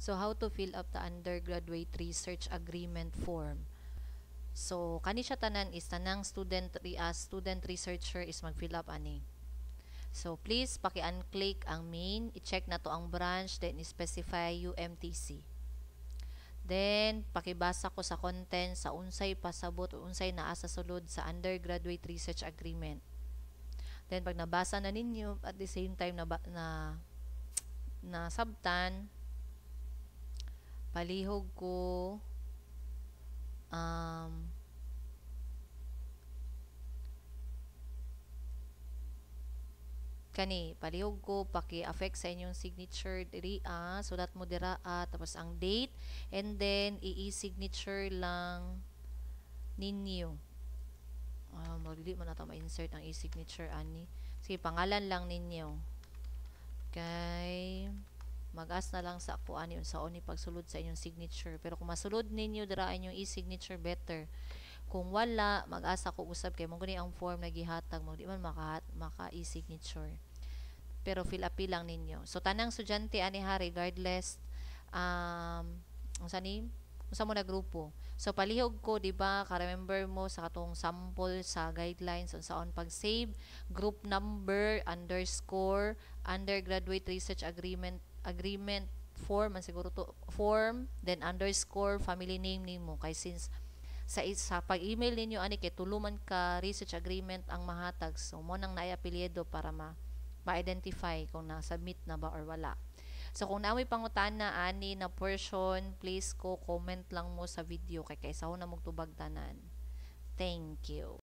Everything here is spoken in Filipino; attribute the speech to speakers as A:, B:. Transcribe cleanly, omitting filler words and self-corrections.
A: So, how to fill up the undergraduate research agreement form. So, kani siya tanan is tanang student researcher is mag-fill up ani. So, please paki-unclick ang main, i-check na to ang branch, then specify UMTC. Then, pakibasa ko sa content sa unsay pasabot o unsay naa sa sulod sa undergraduate research agreement. Then, pag nabasa na ninyo, at the same time na sabtan, palihog ko palihog ko paki-affect sa inyong signature diri sulat mo dira tapos ang date, and then i-signature lang ninyo. Magdili mo na ito ma-insert ang e-signature ani. Sige, pangalan lang ninyo. Okay, mag-as na lang sa ako ani unsaon ni pagsulod sa inyong signature. Pero kung masulod ninyo dira inyong e-signature, better. Kung wala, mag-asa ko usab kay mong gani ang form na gihatag mo, di man maka e-signature. Pero fill up lang ninyo. So tanang estudyante ani ha, regardless unsa mo na grupo. So palihog ko, di ba, ka-remember mo sa katong sample sa guidelines unsaon pag-save, group number _ undergraduate research agreement form man siguro to, form, then _ family name nimo, kay since sa pag-email ninyo ani kay tuluman ka research agreement ang mahatag, so mo nang naay apelyido para ma-identify kung na-submit na ba or wala. So kung namoy pangutana ani na portion, please ko comment lang mo sa video kay kaysa ho na magtubag tanan. Thank you.